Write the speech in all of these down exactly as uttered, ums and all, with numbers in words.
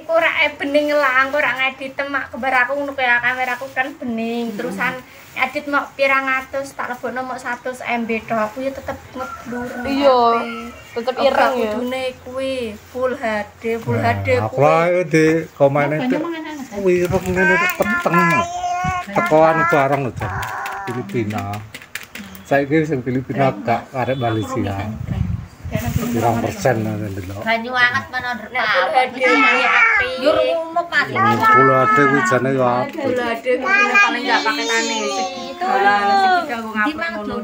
iku ora bening lah, aku ora ngedit mak gambar aku ngono kaya kameraku kan bening. Terusan edit mok pirang atus tak lebokno mok seratus M B tok. Aku ya tetep ngeblur. Iya. Tetep ireng ya. Kudune kuwi full H D, full H D Aku lah di komane itu kuwi ireng ngene peteng. Tekoan barang lho jan Filipina. Saiki sing Filipina gak arek Malaysia. Pirang persen ndelok. Banyu anget menurut full H D kuwi apik. Yo umum Mas. Full H D kuwi jane yo apik. Full H D kuwi paling gak paketane segala sing kanggo ngapur ngono.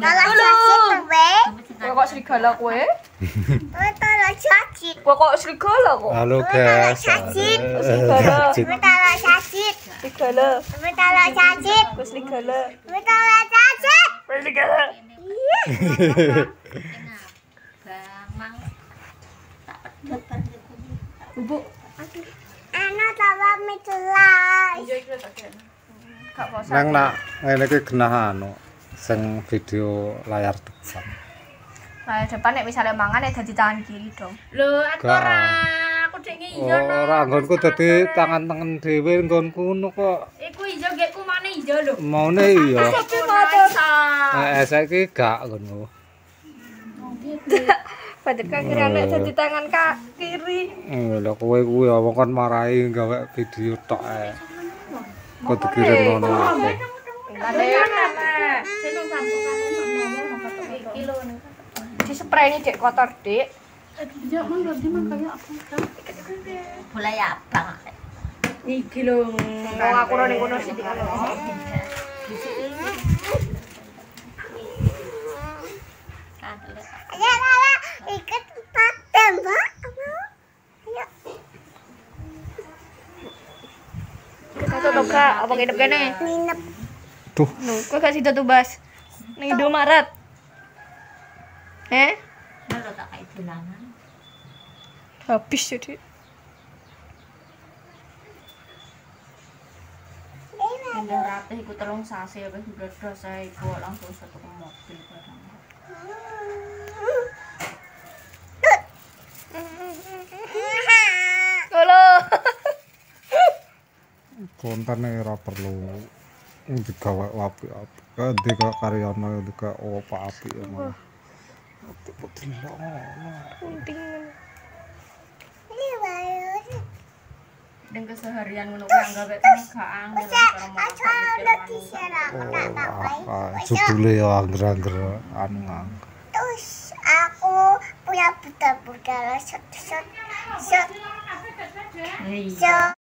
Kok serigala kowe? Tolong cacit. Kok serigala kok? Halo guys. Serigala. Tolong cacit. Serigala. Tolong cacit. Kok serigala? Tolong cacit. Serigala. Bubuk. Anak tawa mitulah. Nang nak ngene iki genah anu sing video layar depan. Layar depan nek misale mangan nek dadi tangan kiri dong. Lho, aku ora aku dek iya no. Ora nggonku dadi tangan tengen dhewe nggonku ngono kok. Iku ijo gekku mana ijo lho. Maune iya. Tapi motor. Eh saiki gak ngono. Padahal kan kira nek dadi tangan kak kiri. Lha kowe kuwi wong kon marahi gawe video tok ae. Kok dikirim ngono aku. Di spray ini dek kotor dek. Ya mang ganti mang kaya aku. Mulai abang. Iki lho Wong aku ora ning kono sithik. Ya Lala, ikut tempat tembak. Kita tutup kak, apa nginep kene? Nginep. Duh, Lho, kowe gak sida tuh Bas. Ning Indomaret. Eh? Lho tak kayak dolanan. Habis jadi. Udah rapih iku telung sasi wis mbledhos ae iku langsung satu mobil barang. Halo. kontene ora perlu digawe apik-apik. Ganti kok karyane digawe apa apik ngono. Kok delok ngono. Ini baru. Dan keseharian ngono kuwi anggap kan gak angel karo mau Oh, judule ya angger-angger anu. Terus aku punya buta-buta shot shot shot. Iya.